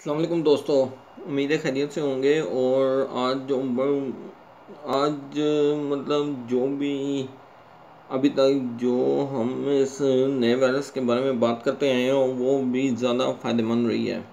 अस्सलाम वालेकुम दोस्तों। उम्मीद है खैरियत से होंगे। और आज जो भी अभी तक जो हम इस नए वायरस के बारे में बात करते आए हैं वो भी ज़्यादा फ़ायदेमंद रही है।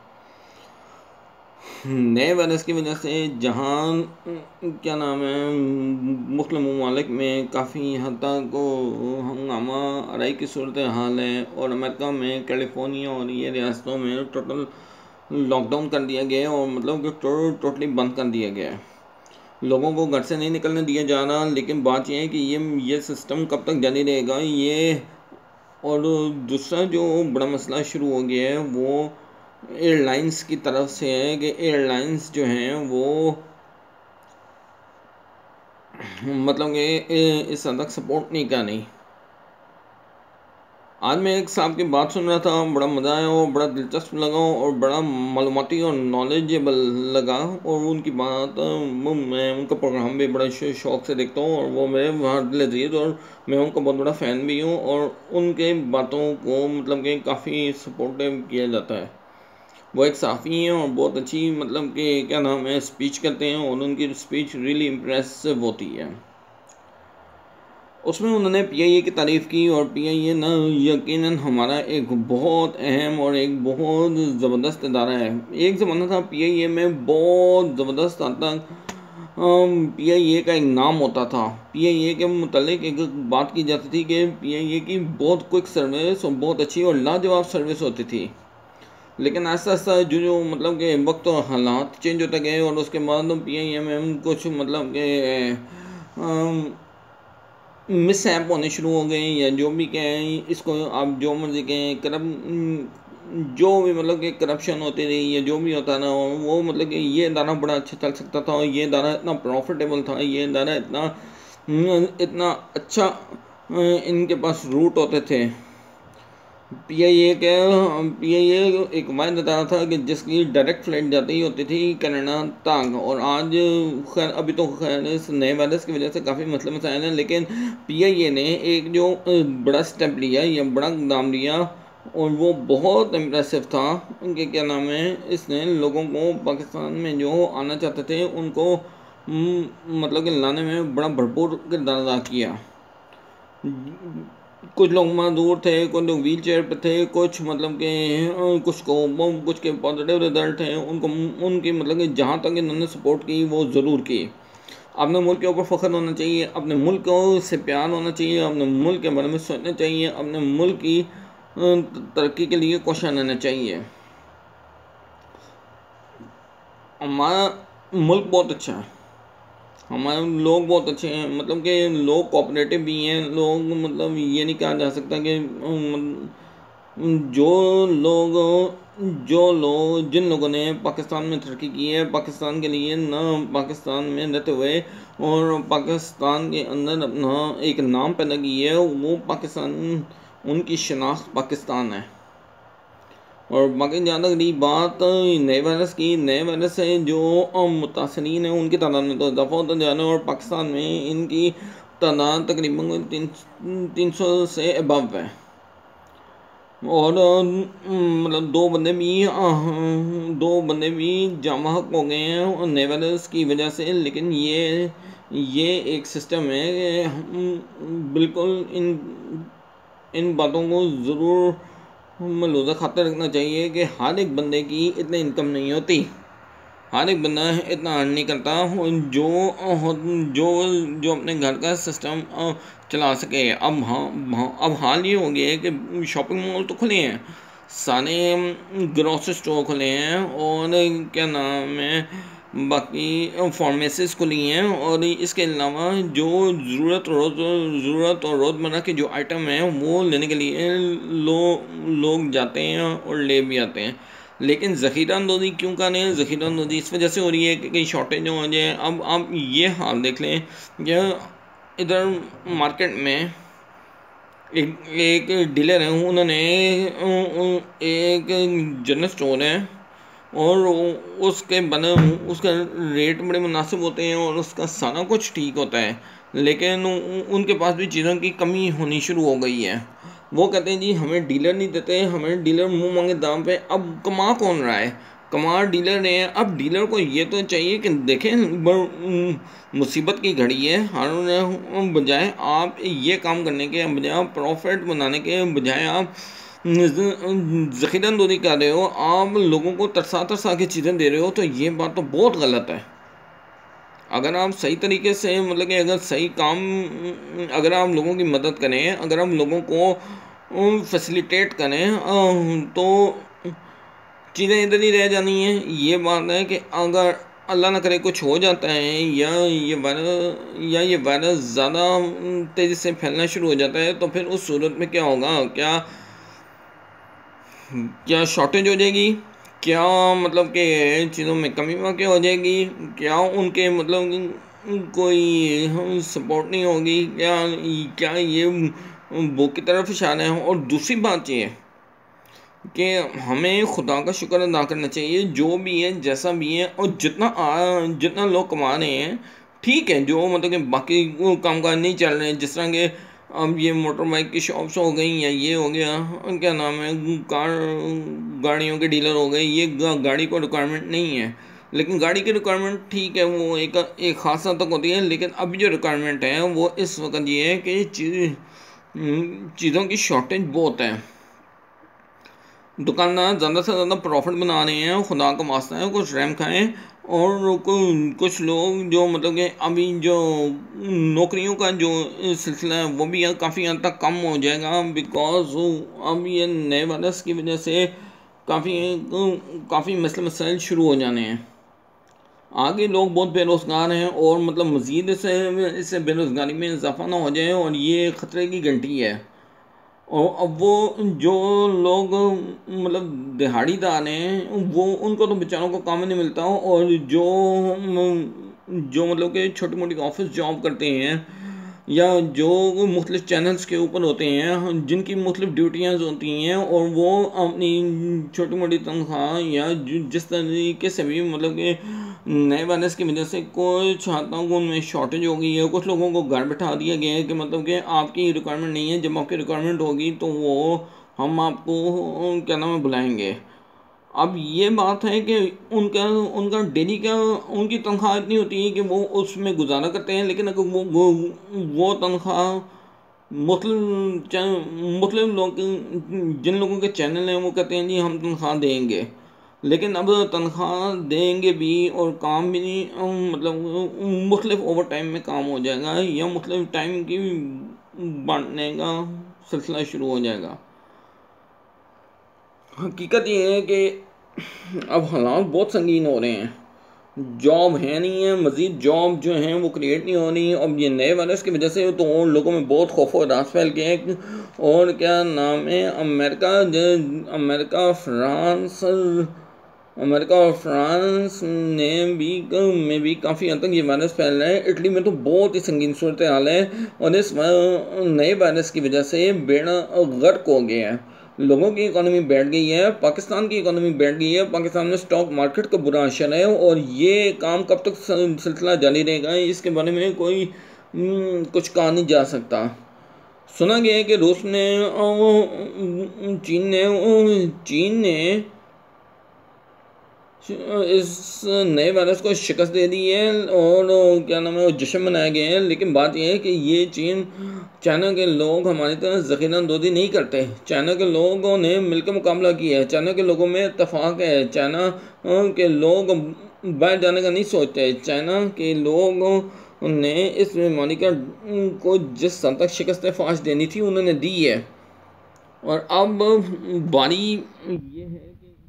नए वायरस की वजह से जहां क्या नाम है मुख्तलिफ ममालिक में काफ़ी हद तक हंगामा आराई की सूरत हाल है। और अमेरिका में कैलिफोर्निया और ये रियासतों में टोटल लॉकडाउन कर दिया गया है और मतलब कि टोटली बंद कर दिया गया है। लोगों को घर से नहीं निकलने दिया जा रहा। लेकिन बात यह है कि ये सिस्टम कब तक जारी रहेगा ये। और दूसरा जो बड़ा मसला शुरू हो गया है वो एयरलाइंस की तरफ से है कि एयरलाइंस जो हैं वो मतलब कि इस हद तक सपोर्ट नहीं कर रही। आज मैं एक साहब की बात सुन रहा था, बड़ा मज़ा आया और बड़ा दिलचस्प लगा और बड़ा मालूमाती और नॉलेजेबल लगा। और उनकी बात मैं उनका प्रोग्राम भी बड़ा शौक से देखता हूँ और वो मेरे वहाँ दिल अजीज और मैं उनका बहुत बड़ा फ़ैन भी हूँ। और उनके बातों को मतलब कि काफ़ी सपोर्टिव किया जाता है। वो एक साफ़ी हैं और बहुत अच्छी मतलब कि क्या नाम है स्पीच करते हैं और उनकी स्पीच रियली इम्प्रेसिव होती है। उसमें उन्होंने पीआईए की तारीफ़ की और पीआईए ना यकीनन हमारा एक बहुत अहम और एक बहुत ज़बरदस्त इदारा है। एक ज़माना था पीआईए में बहुत ज़बरदस्त हद तक पीआईए का एक नाम होता था। पीआईए के मुतालिक एक बात की जाती थी कि पीआईए की बहुत क्विक सर्विस और बहुत अच्छी और लाजवाब सर्विस होती थी। लेकिन ऐसा ऐसा जो मतलब कि वक्त और हालात चेंज होते गए और उसके बाद पीआईए में कुछ मतलब कि मिस ऐप होने शुरू हो गए या जो भी कहें इसको आप जो मर्जी कहें जो भी मतलब कि करप्शन होती रही या जो भी होता ना वो मतलब कि ये इदारा बड़ा अच्छा चल सकता था और ये इदारा इतना प्रॉफिटेबल था, ये इदारा इतना इतना अच्छा इनके पास रूट होते थे। पीआईए एक वायद बताया था कि जिसकी डायरेक्ट फ्लाइट जाती ही होती थी कनाडा तक। और आज खैर अभी तो खैर इस नए वायरस की वजह से काफ़ी मसले मसाइल हैं। लेकिन पीआईए ने एक जो बड़ा स्टेप लिया या बड़ा इक़दाम लिया और वो बहुत इम्प्रेसिव था कि क्या नाम है इसने लोगों को पाकिस्तान में जो आना चाहते थे उनको मतलब कि लाने में बड़ा भरपूर किरदार अदा किया। कुछ लोग मजदूर थे, कुछ लोग व्हील चेयर पे थे, कुछ मतलब कि कुछ के पॉजिटिव रिजल्ट हैं उनको उनकी मतलब कि जहाँ तक इन्होंने सपोर्ट की वो ज़रूर की। अपने मुल्क के ऊपर फ़ख्र होना चाहिए, अपने मुल्क को से प्यार होना चाहिए, अपने मुल्क के बारे में सोचना चाहिए, अपने मुल्क की तरक्की के लिए कोशिश रहना चाहिए। हमारा मुल्क बहुत अच्छा है, हमारे लोग बहुत अच्छे हैं, मतलब कि लोग कोऑपरेटिव भी हैं। लोग मतलब ये नहीं कहा जा सकता कि जो लोग जिन लोगों ने पाकिस्तान में तरक्की की है पाकिस्तान के लिए ना पाकिस्तान में रहते हुए और पाकिस्तान के अंदर अपना एक नाम पैदा किया है वो पाकिस्तान उनकी शनाख्त पाकिस्तान है। और बाकी जहाँ तक रही बात नए वायरस की, नए वायरस से जो मुतासरीन हैं उनकी तादाद में तो इजाफा होता जा रहा है और पाकिस्तान में इनकी तादाद तकरीबन 300 से अबव है। और मतलब दो बंदे भी जाम बहक हो गए हैं नए वायरस की वजह से। लेकिन ये एक सिस्टम है कि हम बिल्कुल इन बातों को ज़रूर मलूज़ा खातर रखना चाहिए कि हर एक बंदे की इतनी इनकम नहीं होती, हर एक बंदा इतना अर्न नहीं करता जो जो जो अपने घर का सिस्टम चला सके। अब हाल ये हो गया है कि शॉपिंग मॉल तो खुले हैं, सारे ग्रोसरी स्टोर खुले हैं और क्या नाम है बाकी फार्मेसीज खुली हैं। और इसके अलावा जो ज़रूरत और रोज़मर्रा के जो आइटम हैं वो लेने के लिए लोग जाते हैं और ले भी आते हैं। लेकिन ज़ख़ीरा अंदोज़ी क्यों कर रहे हैं? ज़ख़ीरा अंदोज़ी इस वजह से हो रही है कि कहीं शॉर्टेज हो जाए। अब आप ये हाल देख लें कि इधर मार्केट में एक डीलर है, उन्होंने एक जनरल स्टोर है और उसका रेट बड़े मुनासिब होते हैं और उसका सारा कुछ ठीक होता है। लेकिन उनके पास भी चीज़ों की कमी होनी शुरू हो गई है। वो कहते हैं जी हमें डीलर नहीं देते, हमें डीलर मुंह मांगे दाम पे। अब कमा कौन रहा है? कमार डीलर हैं। अब डीलर को ये तो चाहिए कि देखें मुसीबत की घड़ी है, हर बजाय आप ये काम करने के बजाय, प्रॉफिट बनाने के बजाय आप ज़ख़ीरंदोज़ी कर रहे हो, आप लोगों को तरसा तरसा के चीज़ें दे रहे हो, तो ये बात तो बहुत गलत है। अगर आप सही तरीके से मतलब कि अगर सही काम, अगर आप लोगों की मदद करें, अगर आप लोगों को फैसिलिटेट करें, तो चीज़ें इधर ही रह जानी हैं। ये बात है कि अगर अल्लाह ना करे कुछ हो जाता है या ये वायरस ज़्यादा तेज़ी से फैलना शुरू हो जाता है, तो फिर उस सूरत में क्या होगा? क्या शॉर्टेज हो जाएगी? क्या मतलब कि चीज़ों में कमी वाक़ई हो जाएगी? क्या उनके मतलब कोई सपोर्ट नहीं होगी? क्या ये वो की तरफ इशारा है? और दूसरी बात ये है कि हमें खुदा का शुक्र अदा करना चाहिए, जो भी है जैसा भी है, और जितना लोग कमा रहे हैं ठीक है। जो मतलब कि बाकी कामकाज नहीं चल रहे हैं, जिस तरह के अब ये मोटर बाइक की शॉप्स हो गई, या ये हो गया क्या नाम है, गाड़ियों के डीलर हो गए, ये गाड़ी को रिक्वायरमेंट नहीं है, लेकिन गाड़ी की रिक्वायरमेंट ठीक है, वो एक ख़ास हद तक होती है। लेकिन अभी जो रिक्वायरमेंट है वो इस वक्त ये है कि चीज़ों की शॉर्टेज बहुत है। दुकानदार ज़्यादा से ज़्यादा प्रॉफिट बना रहे हैं, खुदा का वास्ता है कुछ रहम खाएं। और कुछ लोग जो मतलब कि अभी जो नौकरियों का जो सिलसिला है वो भी काफ़ी हद तक कम हो जाएगा, बिकॉज अब ये नए वायरस की वजह से काफ़ी मसले मसाइल शुरू हो जाने हैं। आगे लोग बहुत बेरोज़गार हैं, और मतलब मज़ीद इससे बेरोज़गारी में इजाफा ना हो जाए, और ये ख़तरे की घंटी है। और अब वो जो लोग मतलब दिहाड़ीदार हैं, वो उनको तो बेचारों को काम नहीं मिलता, और जो मतलब कि छोटी मोटी ऑफिस जॉब करते हैं, या जो मुख्तलिफ चैनल्स के ऊपर होते हैं, जिनकी मुख्तलिफ ड्यूटियाँ होती हैं, और वो अपनी छोटी मोटी तनख्वाह या जिस तरीके से भी मतलब कि नए वायरस की वजह से कुछ हद तक उनमें शॉर्टेज हो गई है। कुछ लोगों को घर बैठा दिया गया है कि मतलब कि आपकी रिक्वायरमेंट नहीं है, जब आपकी रिक्वायरमेंट होगी तो वो हम आपको क्या नाम है बुलाएंगे। अब ये बात है कि उनका डेली का उनकी तनख्वाह इतनी होती है कि वो उसमें गुजारा करते हैं, लेकिन अगर वो तनख्वाह मुस्लिम लोग, जिन लोगों के चैनल हैं, वो कहते हैं जी हम तनख्वाह देंगे, लेकिन अब तनख्वाह देंगे भी और काम भी नहीं, मतलब मुख्तलिफ ओवर टाइम में काम हो जाएगा, या मुख्तलिफ टाइम की बांटने का सिलसिला शुरू हो जाएगा। हकीकत ये है कि अब हालात बहुत संगीन हो रहे हैं, जॉब है नहीं है, मज़ीद जॉब जो हैं वो क्रिएट नहीं हो रही। अब ये नए वायरस की वजह से तो और लोगों में बहुत खौफ और रास फैल गया है। और क्या नाम है, अमेरिका और फ्रांस में भी काफ़ी हद तक ये वायरस फैल रहा है। इटली में तो बहुत ही संगीन सूरत हाल है, और इस नए वायरस की वजह से बेड़ा गर्क हो गया है। लोगों की इकोनॉमी बैठ गई है, पाकिस्तान की इकोनॉमी बैठ गई है, पाकिस्तान में स्टॉक मार्केट का बुरा असर है, और ये काम कब तक सिलसिला जारी रहेगा इसके बारे में कोई कुछ कहा नहीं जा सकता। सुना गया है कि रूस ने चीन ने इस नए वायरस को शिकस्त दे दी है, और क्या नाम है वो जश्न मनाए गए हैं। लेकिन बात यह है कि ये चाइना के लोग हमारी तरह ज़ख़ीरंदोज़ी नहीं करते। चाइना के लोगों ने मिलकर मुकाबला किया है, चाइना के लोगों में इत्तेफाक है, चाइना के लोग बाहर जाने का नहीं सोचते। चाइना के लोग ने इस बीमारी को जिस हद तक शिकस्त फाश देनी थी उन्होंने दी है, और अब बारी ये है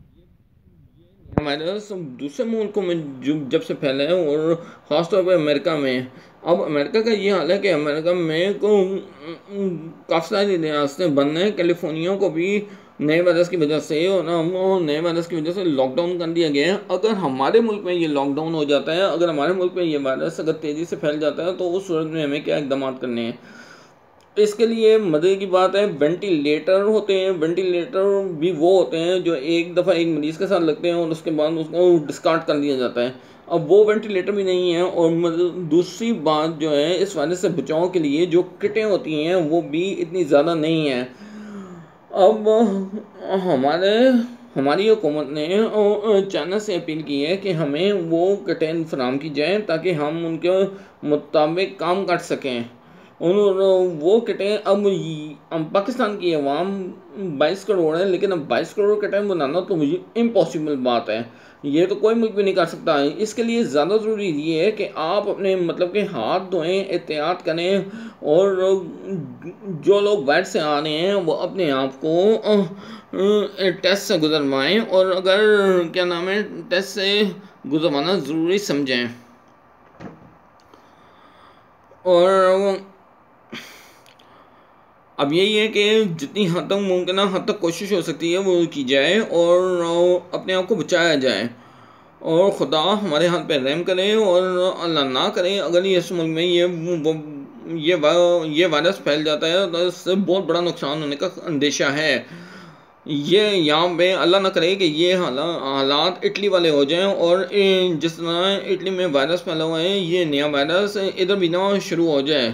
वायरस दूसरे मुल्कों में जब से फैला है, और ख़ासतौर पर अमेरिका में। अब अमेरिका का ये हाल है कि अमेरिका में काफ़ी सारी रियासतें बंद हैं। कैलिफोर्निया को भी नए वायरस की वजह से, और नए वायरस की वजह से लॉकडाउन कर दिया गया है। अगर हमारे मुल्क में ये लॉकडाउन हो जाता है, अगर हमारे मुल्क में ये वायरस अगर तेज़ी से फैल जाता है, तो उस सूरत में हमें क्या इक़दाम करने हैं। इसके लिए मदद की बात है, वेंटिलेटर होते हैं। वेंटिलेटर भी वो होते हैं जो एक दफ़ा एक मरीज़ के साथ लगते हैं और उसके बाद उसको डिस्कार्ड कर दिया जाता है। अब वो वेंटिलेटर भी नहीं है। और दूसरी बात जो है, इस वायरस से बचाव के लिए जो किटें होती हैं वो भी इतनी ज़्यादा नहीं हैं। अब हमारे हमारी हुकूमत ने चाइना से अपील की है कि हमें वो कटेन फराहम की जाए ताकि हम उनके मुताबिक काम कर सकें। और वो कटें अब पाकिस्तान की आवाम 22 करोड़ है, लेकिन अब 22 करोड़ कटेन बनाना तो मुझे इम्पॉसिबल बात है। ये तो कोई मुल्क भी नहीं कर सकता है। इसके लिए ज़्यादा ज़रूरी ये है कि आप अपने मतलब के हाथ धोएं, एहतियात करें, और जो लोग बाहर से आ रहे हैं वो अपने आप को टेस्ट से गुजरवाएं, और अगर क्या नाम है टेस्ट से गुजरवाना ज़रूरी समझें। और अब यही है कि जितनी हद तक मुमकिन हद तक कोशिश हो सकती है वो की जाए और अपने आप को बचाया जाए, और खुदा हमारे हाथ पे रहम करे, और अल्लाह ना करे अगर इस मुल्क में ये वायरस फैल जाता है तो इससे बहुत बड़ा नुकसान होने का अंदेशा है। ये यहाँ पे अल्लाह ना करे कि ये हालात इटली वाले हो जाएं, और जिस तरह इटली में वायरस फैला हुआ है ये नया वायरस इधर भी ना शुरू हो जाए।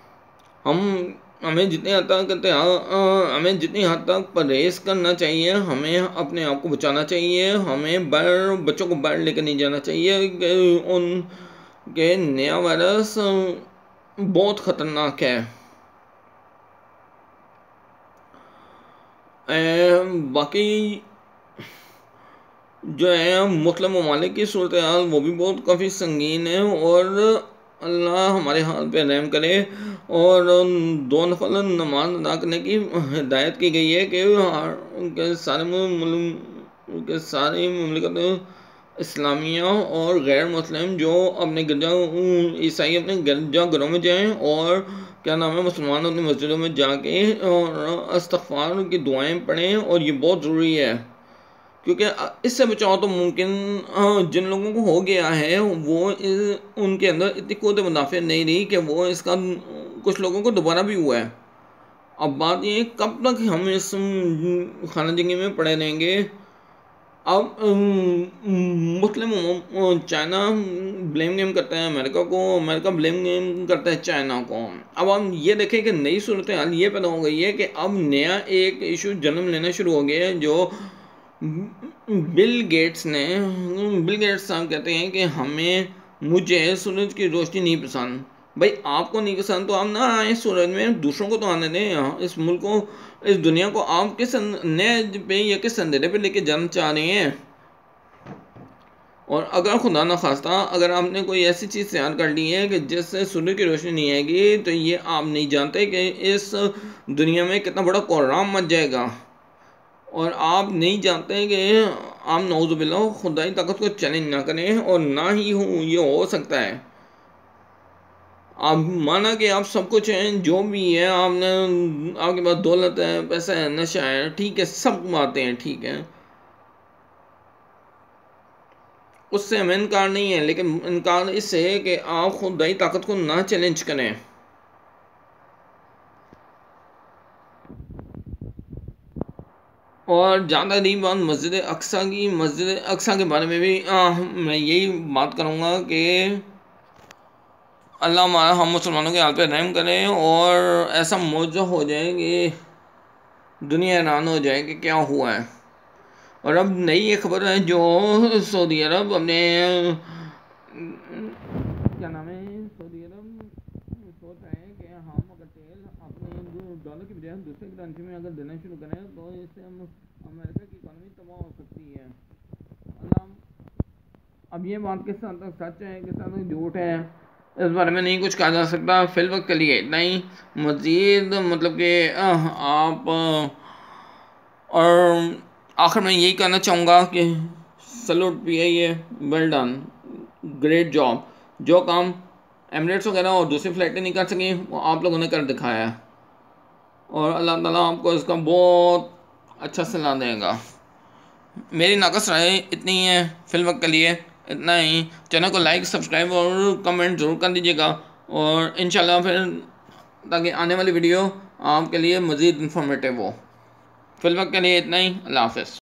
हमें जितनी हद तक हमें जितनी हद तक परहेज़ करना चाहिए, हमें अपने आप को बचाना चाहिए, हमें बच्चों को बाहर लेकर नहीं जाना चाहिए कि उनके नया वायरस बहुत ख़तरनाक है। बाकी जो है मुस्लिम ममालिक की सूरत हाल वो भी बहुत काफ़ी संगीन है, और अल्लाह हमारे हाल पे रहम करे। और 2 नफल नमाज अदा करने की हिदायत की गई है कि सारे मुमलिकत इस्लामिया और गैर मुस्लिम जो अपने ईसाई अपने गिरजा घरों में जाएं, और क्या नाम है मुसलमान अपनी मस्जिदों में जाके और इस्तग़फ़ार की दुआएं पढ़ें, और ये बहुत ज़रूरी है क्योंकि इससे बचाव तो मुमकिन जिन लोगों को हो गया है वो उनके अंदर इतनी क़ुव्वत मुदाफ़ा नहीं रही कि वो इसका कुछ लोगों को दोबारा भी हुआ है। अब बात ये कब तक हम इस खाना जंगी में पड़े रहेंगे। अब मुस्लिम चाइना ब्लेम गेम करता है अमेरिका को, अमेरिका ब्लेम गेम करता है चाइना को। अब हम ये देखें कि नई सूरत हाल ये पैदा हो गई है कि अब नया एक इशू जन्म लेना शुरू हो गया है, जो बिल गेट्स साहब कहते हैं कि मुझे सूरज की रोशनी नहीं पसंद। भाई आपको नहीं पसंद तो आप ना आए सूरज में, दूसरों को तो आने दें। इस मुल्क को, इस दुनिया को आप किस नए पे या किस अंधेरे पे लेके जाना चाह रहे हैं। और अगर खुदा न खास्ता अगर आपने कोई ऐसी चीज़ तैयार कर ली है कि जिससे सूरज की रोशनी नहीं आएगी, तो ये आप नहीं जानते कि इस दुनिया में कितना बड़ा कोहराम मच जाएगा। और आप नहीं जानते कि आप नौज़ुबिल्लाह खुदाई ताकत को चैलेंज ना करें, और ना ही ये हो सकता है। आप माना कि आप सब कुछ हैं, जो भी है आपने, आपके पास दौलत है, पैसा है, नशा है, ठीक है, सब बातें हैं, ठीक है, उससे हमें इनकार नहीं है, लेकिन इनकार इससे है कि आप खुदाई ताकत को ना चैलेंज करें। और ज़्यादा रही बात मस्जिद अक्सा के बारे में भी मैं यही बात करूँगा कि अल्लाह हम मुसलमानों के हाल पे रहम करें, और ऐसा मौजूद हो जाए कि दुनिया हैरान हो जाए कि क्या हुआ है। और अब नई एक खबर है जो सऊदी अरब अपने क्या नाम है सऊदी अरब सोच रहे हैं कि हम अगर तेल अपने डॉलर की बजाय दूसरे करेंसी में अगर देना शुरू करें तो इससे हम अमेरिका की इकॉनमी तबाह हो सकती है। अब ये बात किस हद तक सच है किस हद तक झूठ है, इस बारे में नहीं कुछ कहा जा सकता। फिल वक्त के लिए इतना ही। मज़ीद मतलब कि आप और आखिर में यही कहना चाहूँगा कि salute PIA, well done, great job. जो काम एमिरेट्स वगैरह और दूसरी फ्लाइटें नहीं कर सकी वो आप लोगों ने कर दिखाया है, और अल्लाह ताला आपको इसका बहुत अच्छा सलाह देगा। मेरी नाकस राय इतनी है फिल वक्त के लिए, इतना ही। चैनल को लाइक, सब्सक्राइब और कमेंट ज़रूर कर दीजिएगा, और इंशाल्लाह फिर ताकि आने वाली वीडियो आपके लिए मज़ीद इन्फॉर्मेटिव हो। फिल वक्त के लिए इतना ही। अल्लाह हाफ़िज़।